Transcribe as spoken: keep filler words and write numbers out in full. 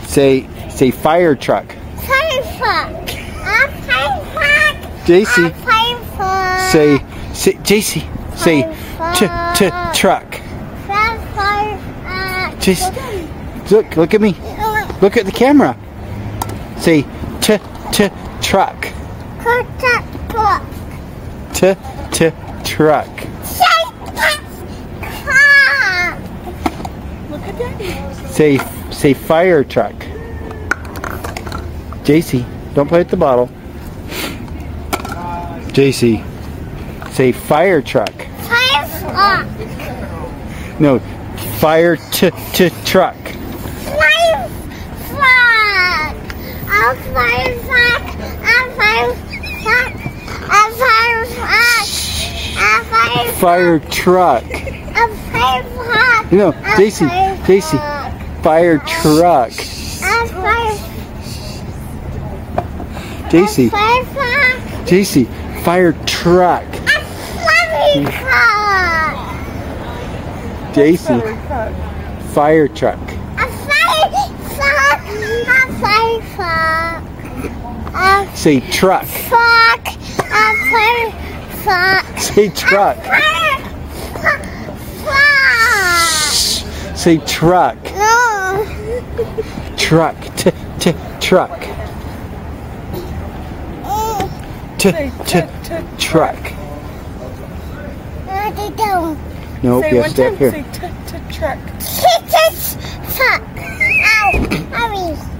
Say, say fire truck. Fire truck. A fire truck. J C. A fire truck. Say, say, J C. Say, t t truck. Fire truck. J C. Look, look at me. Look at the camera. Say, t t truck. Truck. T t truck. Look at Daddy. Say, say fire truck. J C, don't play with the bottle. J C, say fire truck. Fire truck. No, fire t t truck. Fire truck. A fire truck. A fire truck. A fire truck. A fire Fire truck. A fire truck. No, J C, J C, fire truck. A fire J C, fire truck. J C, fire truck. A fire truck. J C, fire truck. A fire truck. A fire truck. A Say truck. truck. A fire truck. Say truck. Fire truck. Say truck. No. Truck. T t truck. T t truck. No, they don't. Nope, Say you have one to stay time, up here. say t-t-truck. Truck. Ow. Hurry.